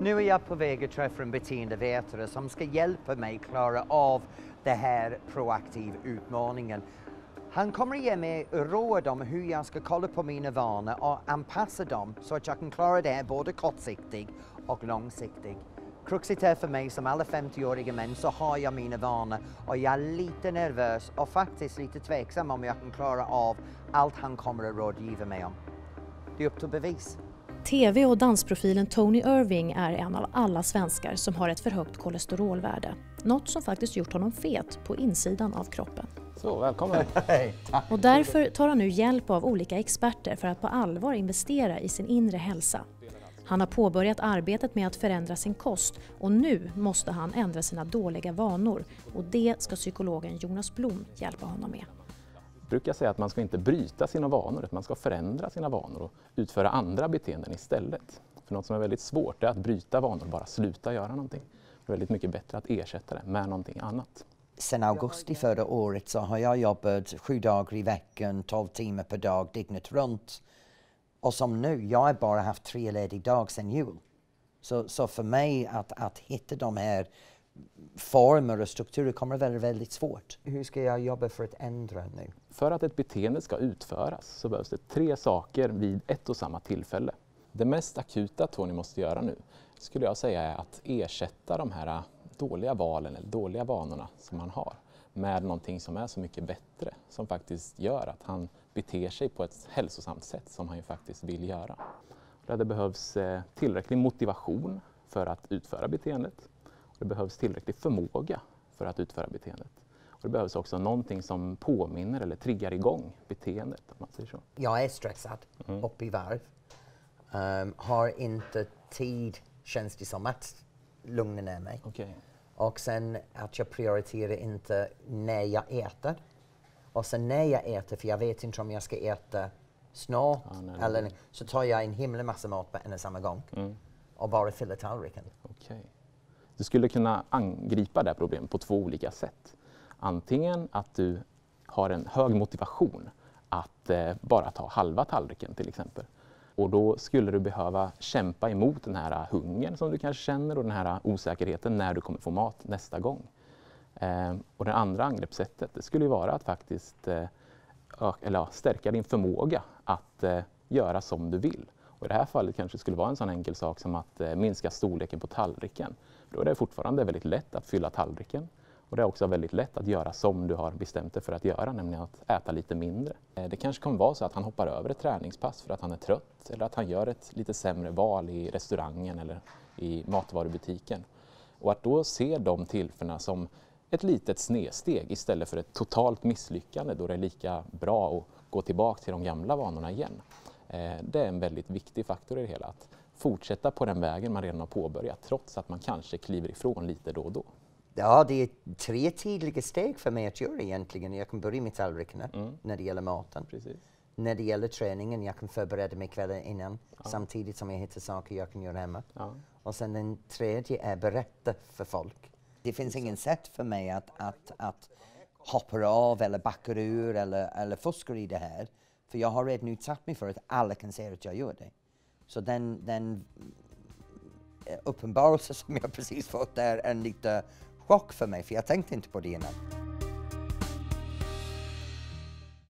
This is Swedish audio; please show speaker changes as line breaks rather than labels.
Nu är jag på väg att träffa en beteendevetare som ska hjälpa mig klara av den här proaktiva utmaningen. Han kommer ge mig råd om hur jag ska kolla på mina vanor och anpassa dem så att jag kan klara det här både kortsiktigt och långsiktigt. Kruxet är för mig som alla 50-åriga män så har jag mina vanor och jag är lite nervös och faktiskt lite tveksam om jag kan klara av allt han kommer att rådgiva mig om. Det är upp till bevis.
TV- och dansprofilen Tony Irving är en av alla svenskar som har ett för högt kolesterolvärde. Något som faktiskt gjort honom fet på insidan av kroppen.
Så, välkommen!
Och därför tar han nu hjälp av olika experter för att på allvar investera i sin inre hälsa. Han har påbörjat arbetet med att förändra sin kost och nu måste han ändra sina dåliga vanor. Och det ska psykologen Jonas Blom hjälpa honom med.
Jag brukar säga att man ska inte bryta sina vanor, utan man ska förändra sina vanor och utföra andra beteenden istället. För något som är väldigt svårt är att bryta vanor och bara sluta göra någonting. Det är väldigt mycket bättre att ersätta det med någonting annat.
Sen augusti förra året så har jag jobbat 7 dagar i veckan, 12 timmar per dag, dygnet runt. Och som nu, jag har bara haft 3 lediga dagar sedan jul. Så för mig att hitta de här former och strukturer kommer att vara väldigt svårt. Hur ska jag jobba för att ändra nu?
För att ett beteende ska utföras så behövs det 3 saker vid ett och samma tillfälle. Det mest akuta Tony måste göra nu skulle jag säga är att ersätta de här dåliga valen eller dåliga vanorna som han har med någonting som är så mycket bättre, som faktiskt gör att han beter sig på ett hälsosamt sätt som han ju faktiskt vill göra. Det behövs tillräcklig motivation för att utföra beteendet. Det behövs tillräcklig förmåga för att utföra beteendet. Och det behövs också någonting som påminner eller triggar igång beteendet, om man säger så.
Jag är stressad, upp i varv. Har inte tid, känns det som, att lugna ner mig.
Okay.
Och sen att jag prioriterar inte när jag äter. Och sen när jag äter, för jag vet inte om jag ska äta snart, eller så tar jag en himla massa mat på en och samma gång. Och bara fyller tallriken.
Okay. Du skulle kunna angripa det här problemet på 2 olika sätt. Antingen att du har en hög motivation att bara ta halva tallriken till exempel. Och då skulle du behöva kämpa emot den här hungern som du kanske känner och den här osäkerheten när du kommer få mat nästa gång. Och det andra angreppssättet det skulle vara att faktiskt stärka din förmåga att göra som du vill. Och i det här fallet kanske det skulle vara en sån enkel sak som att minska storleken på tallriken. Då är det fortfarande väldigt lätt att fylla tallriken. Och det är också väldigt lätt att göra som du har bestämt dig för att göra, nämligen att äta lite mindre. Det kanske kommer vara så att han hoppar över ett träningspass för att han är trött eller att han gör ett lite sämre val i restaurangen eller i matvarubutiken. Och att då se de tillfällena som ett litet snedsteg istället för ett totalt misslyckande då det är lika bra att gå tillbaka till de gamla vanorna igen. Det är en väldigt viktig faktor i det hela, att fortsätta på den vägen man redan har påbörjat trots att man kanske kliver ifrån lite då och då.
Ja, det är 3 tydliga steg för mig att göra egentligen. Jag kan börja med tallrikarna när det gäller maten.
Precis.
När det gäller träningen, jag kan förbereda mig kvällen innan samtidigt som jag hittar saker jag kan göra hemma. Och sen den tredje är berätta för folk. Det finns ingen sätt för mig att hoppa av eller backa ur eller fuska i det här. För jag har redan utsatt mig för att alla kan se att jag gör det. Så den uppenbarelse som jag precis fått är en lite chock för mig, för jag tänkte inte på det innan.